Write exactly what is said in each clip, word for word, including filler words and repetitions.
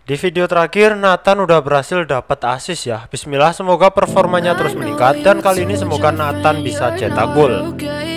Di video terakhir Nathan udah berhasil dapat assist ya. Bismillah, semoga performanya terus meningkat dan kali ini semoga Nathan bisa cetak gol.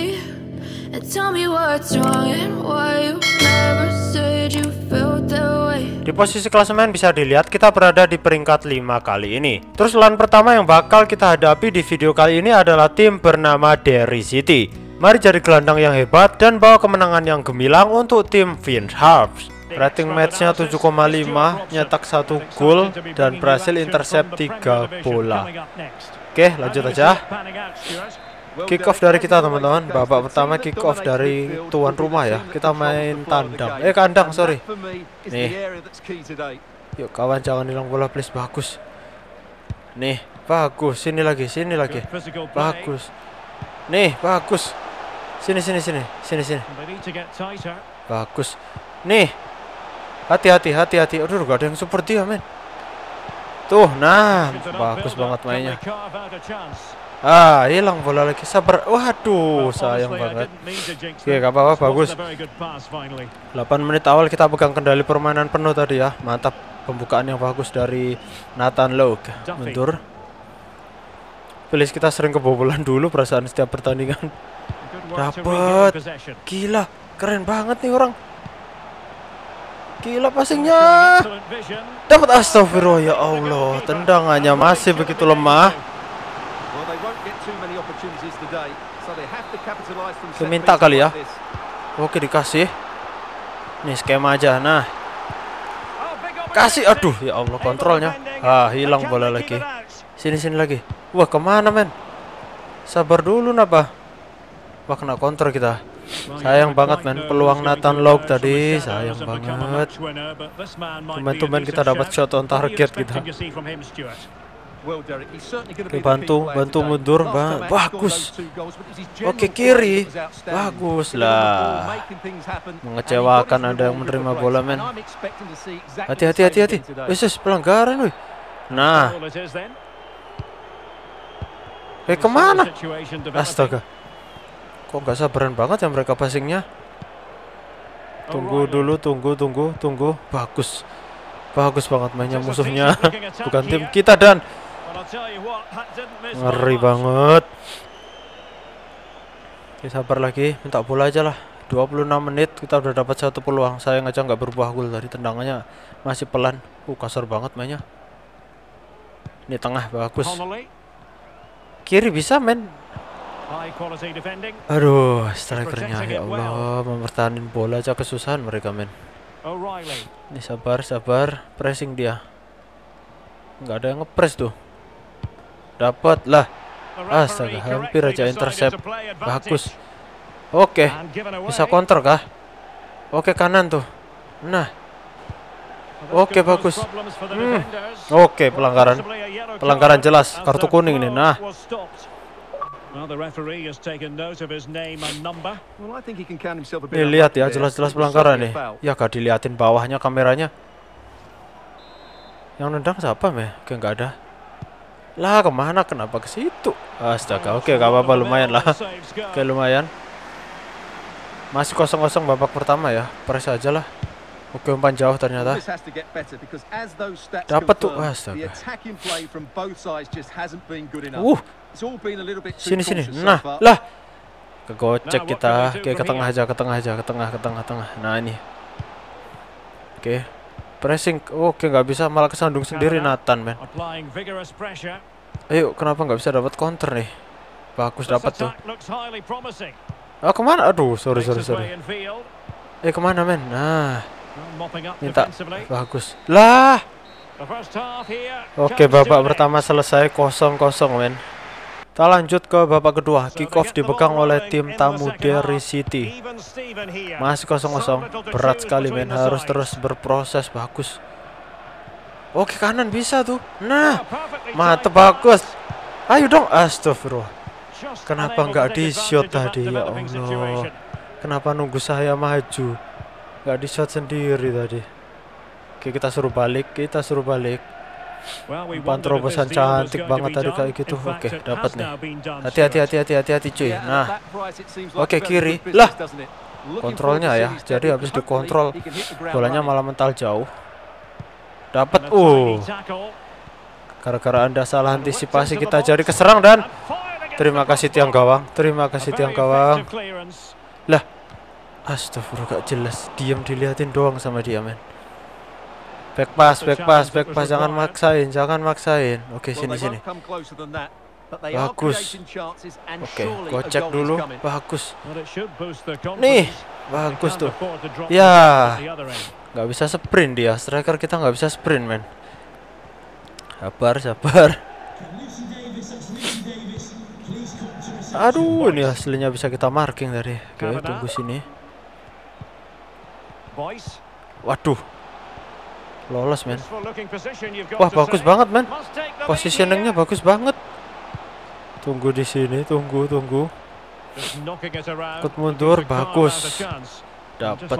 Di posisi klasemen bisa dilihat kita berada di peringkat lima kali ini. Terus lawan pertama yang bakal kita hadapi di video kali ini adalah tim bernama Derry City. Mari jadi gelandang yang hebat dan bawa kemenangan yang gemilang untuk tim Vince Harps. Rating matchnya tujuh koma lima, nyetak satu gol dan berhasil intercept tiga bola. Oke, lanjut aja. Kick off dari kita teman-teman. Babak pertama kick off dari tuan rumah ya. Kita main tandang. Eh kandang, sorry. Nih. Yuk kawan, jangan hilang bola please. Bagus. Nih, bagus. Sini lagi, sini lagi. Bagus. Nih, bagus. Sini sini sini. Sini sini. Bagus. Nih. Hati-hati, hati-hati. Aduh, gak ada yang support dia, men. Tuh, nah, bagus banget mainnya. Ah, hilang bola lagi. Sabar. Waduh, sayang banget. Oke, gak apa-apa, bagus. delapan menit awal kita pegang kendali permainan penuh tadi ya. Mantap, pembukaan yang bagus dari Nathan Logue. Mundur. Please, kita sering kebobolan dulu perasaan setiap pertandingan. Dapat. Gila, keren banget nih orang. Gila passingnya. Dapat, astagfirullah, ya Allah. Tendangannya masih begitu lemah. Minta kali ya. Oke, dikasih. Nih skema aja. Nah, kasih. Aduh, ya Allah, kontrolnya. Ah, hilang bola lagi. Sini sini lagi. Wah, kemana men? Sabar dulu napa. Wah, kena counter kita. Sayang banget men, peluang Nathan Logue tadi. Sayang banget. Tumben-tumben kita dapat shot on target kita. Oke, bantu, bantu mundur, ba bagus. Oke, kiri, bagus lah. Mengecewakan ada yang menerima bola men. Hati-hati, hati-hati. Wis, pelanggaran, wih. Nah, eh kemana? Astaga, kok gak sabaran banget ya mereka passingnya. Tunggu dulu, tunggu, tunggu, tunggu. Bagus, bagus banget mainnya musuhnya. Bukan tim kita dan ngeri banget. Oke, sabar lagi, minta bola aja lah. Dua puluh enam menit kita udah dapat satu peluang. Sayang aja nggak berbuah gol tadi. Tendangannya masih pelan. Uh, kasar banget mainnya. Ini tengah bagus. Kiri bisa men. Aduh, strikernya ya Allah, mempertahankan bola aja kesusahan mereka men. Ini sabar, sabar, pressing dia. Nggak ada yang ngepres tuh. Dapat lah. Astaga, hampir aja intercept. Bagus. Oke, bisa counter kah? Oke, kanan tuh. Nah, oke, bagus. Hmm. Oke, pelanggaran. Pelanggaran jelas, kartu kuning ini. Nah, nih lihat ya, jelas-jelas pelanggaran nih. Ya gak diliatin bawahnya kameranya. Yang nendang siapa meh? Kayak nggak ada. Lah kemana? Kenapa ke situ? Astaga, oke gak apa-apa, lumayan lah. Oke, lumayan. Masih kosong-kosong babak pertama ya. Press aja lah. Oke, umpan jauh ternyata. Dapat tuh. Astaga. Uh. Sini sini. Nah, lah. Kegocek kita. Oke, ke tengah aja, ke tengah aja, ke tengah, ke tengah, tengah. Nah, ini. Oke. Pressing. Oke, nggak bisa, malah kesandung sendiri Nathan, men. Ayo, kenapa nggak bisa dapat counter nih? Bagus dapat tuh. Ah, kemana? Aduh, sorry, sorry, sorry. Eh, kemana, men? Nah. Minta. Bagus. Lah. Oke, babak pertama selesai kosong kosong men. Kita lanjut ke babak kedua. Kick off dipegang oleh tim tamu Derry City. Masih kosong kosong. Berat sekali men, harus terus berproses. Bagus. Oke, kanan bisa tuh. Nah, mantep, bagus. Ayo dong. Astagfirullah. Kenapa nggak di shot tadi ya Allah? Kenapa nunggu saya maju? Gak di shot sendiri tadi. Oke, kita suruh balik, kita suruh balik. Umpan terobosan cantik banget tadi kayak gitu. Oke, dapat nih. Hati-hati, hati-hati, hati-hati cuy. Nah, oke, kiri. Lah, kontrolnya ya. Jadi habis dikontrol, bolanya malah mental jauh. Dapat. Uh. Gara-gara Anda salah antisipasi kita jadi keserang dan terima kasih tiang gawang. Terima kasih tiang gawang. Lah. Astagfirullah, gak jelas. Diam diliatin doang sama dia, men. Back pass, back pass, back pass. Jangan maksain, jangan maksain. Oke, sini sini. Bagus. Oke, gocek dulu. Bagus. Nih, bagus tuh. Ya, nggak bisa sprint dia. Striker kita nggak bisa sprint, men. Sabar, sabar. Aduh, ini aslinya bisa kita marking tadi. Oke, tunggu sini. Waduh, lolos, men. Wah, bagus banget, men. Positioningnya bagus banget. Tunggu di sini, tunggu, tunggu. Ikut mundur, bagus. Dapat.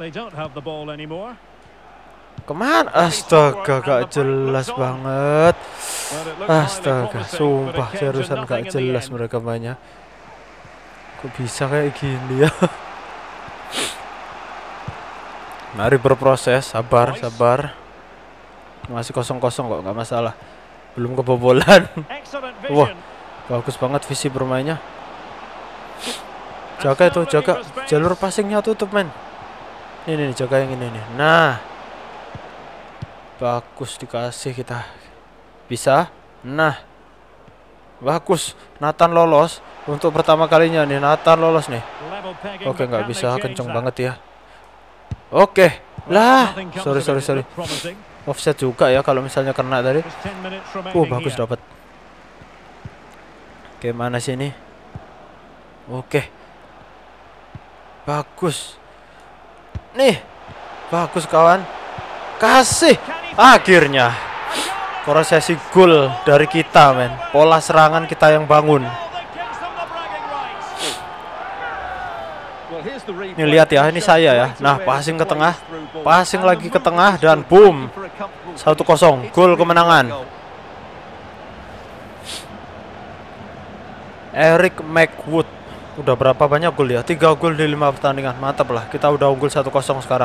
Kemana? Astaga, gak jelas banget. Astaga, sumpah seriusan gak jelas mereka banyak. Kok bisa kayak gini ya? Mari berproses, sabar, sabar. Masih kosong-kosong kok, nggak masalah. Belum kebobolan. Wah, bagus banget visi bermainnya. Jaga itu, jaga jalur passingnya tutup, men. Ini nih, jaga yang ini nih. Nah, bagus, dikasih kita. Bisa. Nah, bagus. Nathan lolos untuk pertama kalinya nih. Nathan lolos nih. Oke, nggak bisa, kenceng banget ya. Oke, lah, sorry sorry sorry. Offset juga ya kalau misalnya kena tadi. Oh, bagus dapat. Oke, mana sini? Oke, bagus. Nih, bagus kawan. Kasih. Akhirnya prosesi gol dari kita, men. Pola serangan kita yang bangun. Ini lihat ya, ini saya ya. Nah, passing ke tengah, passing lagi ke tengah dan boom, satu kosong, gol kemenangan. Eric McWood. Udah berapa banyak gol ya? Tiga gol di lima pertandingan. Mantap lah, kita udah unggul satu kosong sekarang.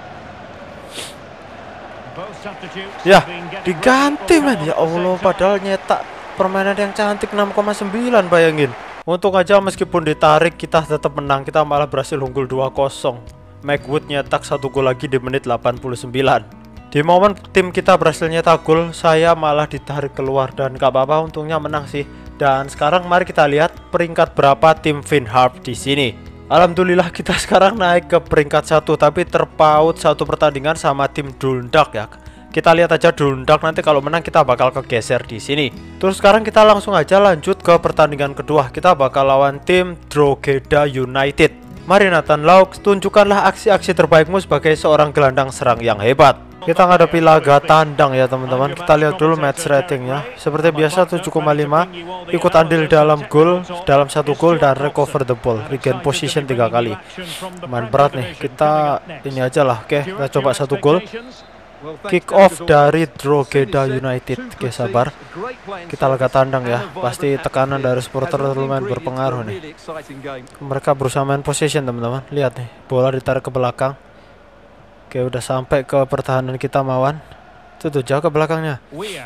Ya, diganti, men. Ya Allah, padahal nyetak permainan yang cantik enam koma sembilan, bayangin. Untung aja meskipun ditarik kita tetap menang. Kita malah berhasil unggul dua kosong. McWood nyetak satu gol lagi di menit delapan puluh sembilan. Di momen tim kita berhasil nyetak gol, saya malah ditarik keluar dan gak apa-apa, untungnya menang sih. Dan sekarang mari kita lihat peringkat berapa tim Vinharp di sini. Alhamdulillah kita sekarang naik ke peringkat satu, tapi terpaut satu pertandingan sama tim Dundalk ya. Kita lihat aja Dundalk, nanti kalau menang kita bakal kegeser di sini. Terus sekarang kita langsung aja lanjut ke pertandingan kedua. Kita bakal lawan tim Drogheda United. Mari Nathan Lauk, tunjukkanlah aksi-aksi terbaikmu sebagai seorang gelandang serang yang hebat. Kita ngadepi laga tandang ya teman-teman. Kita lihat dulu match ratingnya. Seperti biasa tujuh koma lima. Ikut andil dalam gol, dalam satu gol dan recover the ball. Regain position tiga kali. Main berat nih. Kita ini aja lah. Oke, kita coba satu gol. Kick off dari Drogheda United. Oke, sabar. Kita laga tandang ya. Pasti tekanan dari supporter lumayan berpengaruh nih. Mereka berusaha main possession teman-teman. Lihat nih, bola ditarik ke belakang. Oke, udah sampai ke pertahanan kita Mawan. Itu tuh jauh ke belakangnya.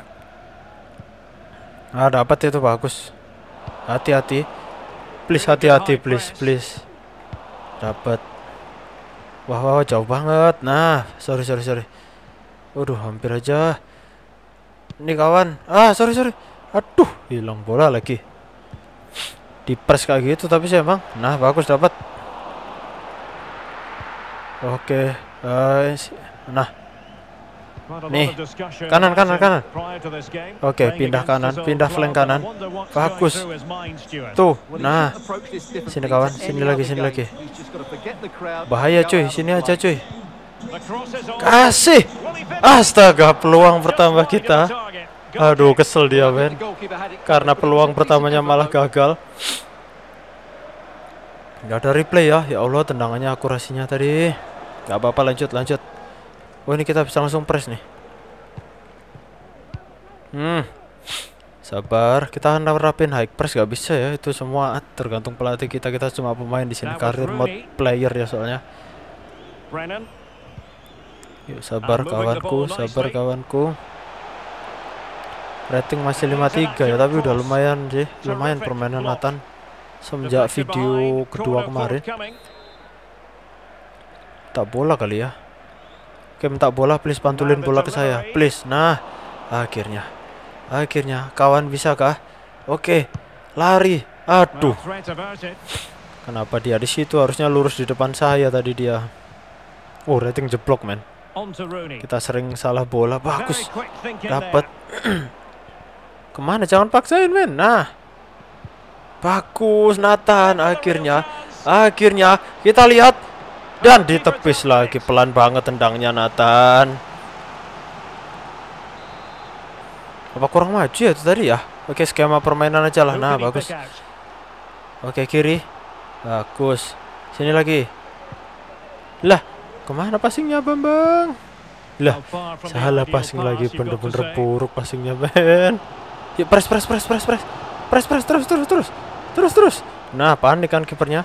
Ah, dapat itu, bagus. Hati-hati. Please, hati-hati, please, please. Dapat. Wah, wah, jauh banget. Nah, sorry, sorry, sorry. Waduh, hampir aja. Ini kawan. Ah, sorry, sorry. Aduh, hilang bola lagi. Di press kayak gitu, tapi sih emang. Nah, bagus dapat. Oke. Uh, nah, nih kanan kanan kanan. Oke, pindah kanan, pindah flank kanan. Bagus. Tuh, nah, sini kawan, sini lagi, sini lagi. Bahaya cuy, sini aja cuy. Kasih. Astaga, peluang pertama kita. Aduh, kesel dia, men. Karena peluang pertamanya malah gagal. Gak ada replay ya. Ya Allah, tendangannya akurasinya tadi. Gak apa-apa, lanjut, lanjut. Oh, ini kita bisa langsung press nih. Hmm, sabar. Kita nerapin high press gak bisa ya. Itu semua tergantung pelatih kita. Kita cuma pemain di sini. Karir mode player ya soalnya. Yuk sabar kawanku, sabar kawanku. Rating masih lima tiga ya, tapi udah lumayan sih, lumayan permainan Nathan semenjak video kedua kemarin. Tak bola kali ya. Oke, minta bola, please pantulin bola ke saya, please. Nah, akhirnya, akhirnya kawan bisa kah? Oke, lari. Aduh, kenapa dia di situ? Harusnya lurus di depan saya tadi dia. Oh, rating jeblok men. Kita sering salah bola. Bagus, dapat. Kemana? Jangan paksain men. Nah, bagus Nathan. Akhirnya, akhirnya kita lihat. Dan ditepis lagi, pelan banget tendangnya Nathan. Apa kurang maju ya itu tadi ya? Oke, skema permainan aja lah. Nah, bagus. Oke, kiri. Bagus. Sini lagi. Lah, kemana passingnya Bambang? Lah, salah passing lagi. Bener-bener buruk passingnya men. Yuk, press, press, press, press, press. Press, press, terus, terus, terus. Terus, terus. Nah, panik kan kipernya.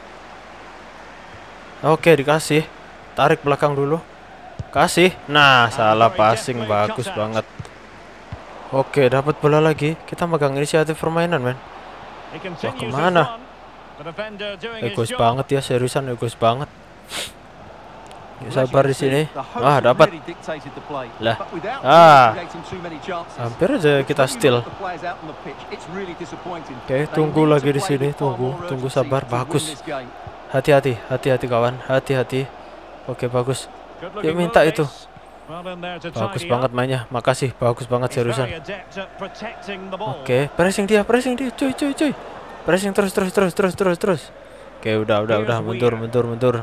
Oke, dikasih. Tarik belakang dulu. Kasih. Nah, salah passing. Bagus banget. Oke, dapat bola lagi. Kita megang inisiatif permainan, men. Wah, kemana? Egois banget ya, seriusan egois banget. Yuk, sabar di sini. Ah, dapat. Lah. Ah. Hampir aja kita steal. Oke, tunggu lagi di sini. Tunggu, tunggu sabar. Bagus. Hati-hati, hati-hati kawan, hati-hati. Oke, bagus. Yuk minta itu. Bagus banget mainnya, makasih, bagus banget seriusan. Oke, pressing dia, pressing dia, cuy, cuy, cuy. Pressing terus, terus, terus, terus, terus, terus. Oke, udah, udah, udah, mundur, mundur, mundur.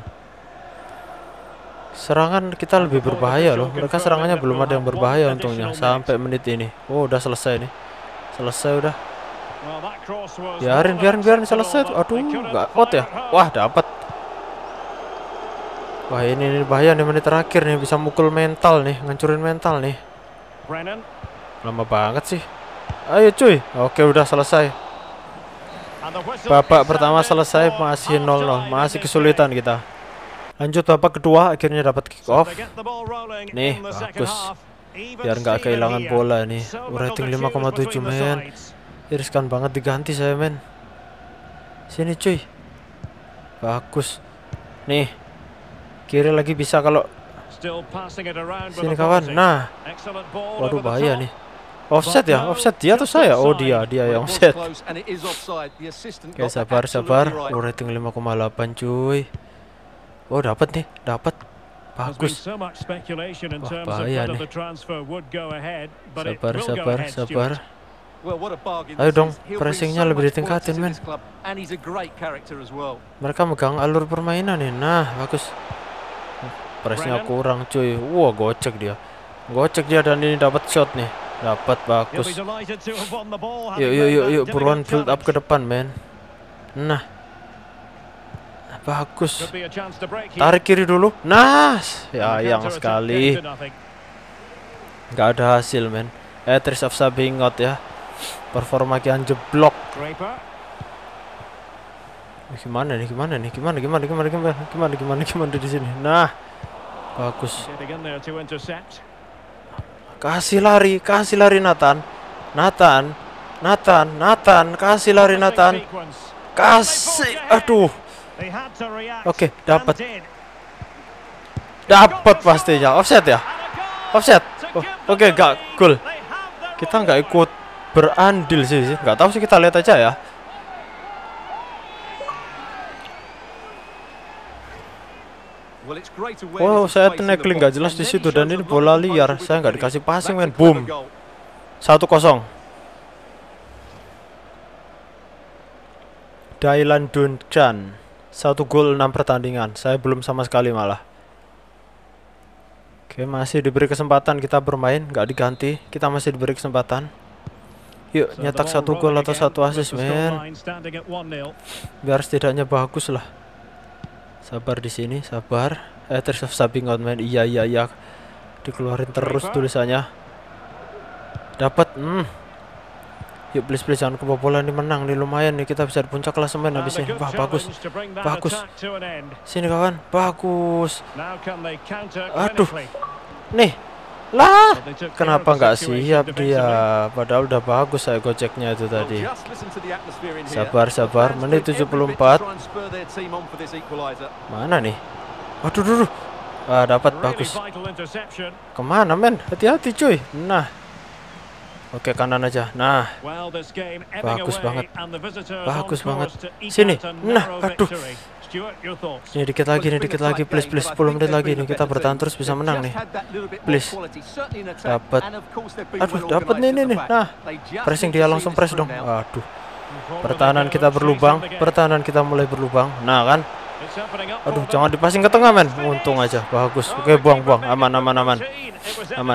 Serangan kita lebih berbahaya loh. Mereka serangannya belum ada yang berbahaya untungnya sampai menit ini. Oh, udah selesai nih. Selesai udah. Biarin, biarin, biarin selesai tuh. Aduh, nggak out ya. Wah, dapat. Wah, ini, ini bahaya nih menit terakhir nih, bisa mukul mental nih, ngancurin mental nih. Lama banget sih. Ayo cuy. Oke, udah selesai. Babak pertama selesai, masih nol nol, masih kesulitan kita. Lanjut babak kedua, akhirnya dapat kick off. Nih, bagus. Biar nggak kehilangan bola nih. Rating lima koma tujuh men. Riskan banget diganti saya men. Sini cuy. Bagus. Nih. Kiri lagi bisa kalau. Sini kawan. Nah. Waduh, bahaya nih. Offset ya? Offset dia atau saya? Oh, dia, dia yang offset. Oke, sabar, sabar. Oh, rating lima koma delapan cuy. Oh, dapat nih, dapat. Bagus. Wah, bahaya nih. Sabar, sabar, sabar. Ayo dong, pressingnya lebih ditingkatin men. Mereka megang alur permainan nih. Nah, bagus. Pressnya kurang cuy. Wah, gocek dia. Gocek dia dan ini dapat shot nih. Dapat, bagus. Yuk, yuk, yuk, yuk, buruan build up ke depan men. Nah, bagus. Tarik kiri dulu. Nah, sayang sekali. Nggak ada hasil men. Eh, Tris of Sabingot ya. Performa kian jeblok. Gimana nih? Gimana nih? Gimana? Gimana? Gimana? Gimana? Gimana? Gimana? Gimana di sini? Nah, bagus. Kasih lari, kasih lari Nathan. Nathan, Nathan, Nathan, kasih lari Nathan. Kasih. Aduh. Oke, dapat. Dapat pastinya. Offset ya? Offset. Oh, oke, okay, gak gol. Kita nggak ikut berandil sih, sih. Nggak tahu sih, kita lihat aja ya. Oh, saya tackling nggak jelas di situ dan ini bola liar. Saya nggak dikasih passing men. Boom. satu kosong. Dylan Duncan. Satu gol enam pertandingan. Saya belum sama sekali malah. Oke, masih diberi kesempatan kita bermain, nggak diganti. Kita masih diberi kesempatan. Yuk, nyetak satu gol atau satu assist men. Biar setidaknya bagus lah. Sabar di sini, sabar. Eh, Tris of Sabingot men. Iya, iya, iya. Dikeluarin terus tulisannya. Dapat. Hmm. Yuk, please, please jangan kebobolan nih, menang nih, lumayan nih, kita bisa di puncak klasemen habis ini. Wah, bagus. Bagus. Sini kawan. Bagus. Aduh. Nih. Lah, kenapa nggak siap dia? Padahal udah bagus saya goceknya itu tadi. Sabar, sabar. Menit tujuh puluh empat. Mana nih? Waduh, duh, duh. Ah, dapat bagus. Kemana men? Hati-hati cuy. Nah. Oke, kanan aja. Nah. Bagus banget. Bagus banget. Sini. Nah, aduh. Ini dikit lagi, nih dikit lagi, please, please, sepuluh menit lagi nih kita bertahan terus bisa menang nih, please. Dapat, aduh, dapat nih, nih, nih. Nah, pressing dia langsung press dong. Aduh, pertahanan kita berlubang, pertahanan kita mulai berlubang. Nah kan, aduh, jangan dipasing ke tengah men. Untung aja, bagus. Oke, buang-buang, aman, aman, aman, aman.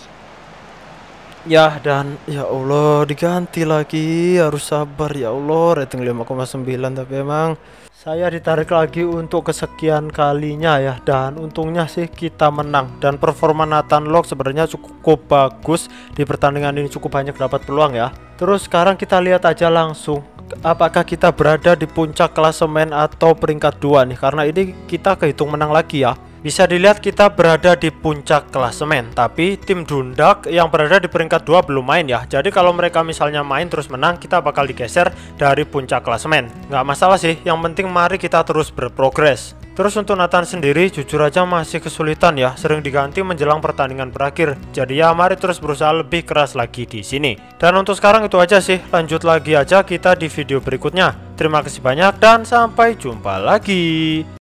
Ya dan ya Allah diganti lagi, harus sabar ya Allah. Rating lima koma sembilan tapi emang saya ditarik lagi untuk kesekian kalinya ya. Dan untungnya sih kita menang. Dan performa Nathan Lok sebenarnya cukup bagus di pertandingan ini, cukup banyak dapat peluang ya. Terus sekarang kita lihat aja langsung apakah kita berada di puncak klasemen atau peringkat dua nih. Karena ini kita kehitung menang lagi ya. Bisa dilihat kita berada di puncak klasemen, tapi tim Dundak yang berada di peringkat dua belum main ya. Jadi kalau mereka misalnya main terus menang, kita bakal digeser dari puncak klasemen. Nggak masalah sih, yang penting mari kita terus berprogres. Terus untuk Nathan sendiri jujur aja masih kesulitan ya, sering diganti menjelang pertandingan berakhir. Jadi ya mari terus berusaha lebih keras lagi di sini. Dan untuk sekarang itu aja sih, lanjut lagi aja kita di video berikutnya. Terima kasih banyak dan sampai jumpa lagi.